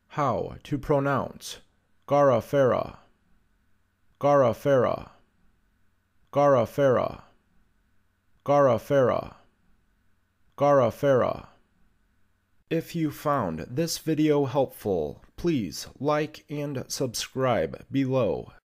How to pronounce Garrafeira, Garrafeira, Garrafeira, Garrafeira, Garrafeira. If you found this video helpful, please like and subscribe below.